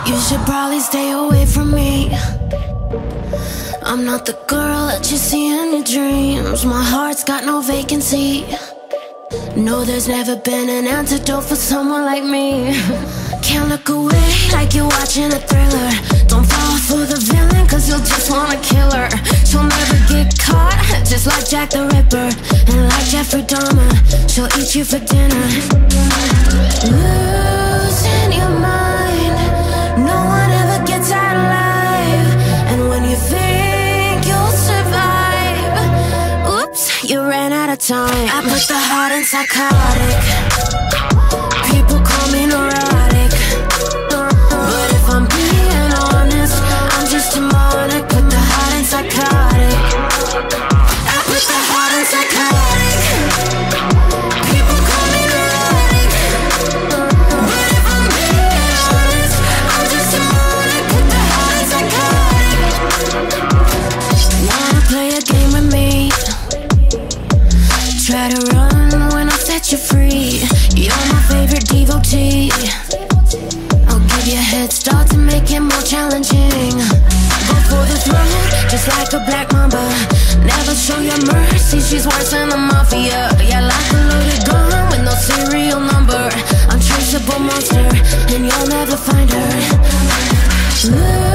You should probably stay away from me. I'm not the girl that you see in your dreams. My heart's got no vacancy. No, there's never been an antidote for someone like me. Can't look away like you're watching a thriller. Don't fall for the villain, cause you'll just wanna kill her. She'll never get caught, just like Jack the Ripper. And like Jeffrey Dahmer, she'll eat you for dinner. Losing your mind, no one ever gets out alive. And when you think you'll survive, oops, you ran out of time. I put the heart in psychotic. People call me neurotic, but if I'm being honest, I'm just demonic. Put the heart in psychotic. I put the heart in psychotic. People call me neurotic, but if I'm being honest, I'm just demonic. Put the heart in psychotic. Wanna play a game with me? Try to run when I set you free. You're my favorite devotee. I'll give you a head start to make it more challenging. Go for the throne, just like a black mamba. Never show your mercy, she's worse than the mafia. Yeah, like a loaded gun with no serial number. Untraceable monster, and you'll never find her.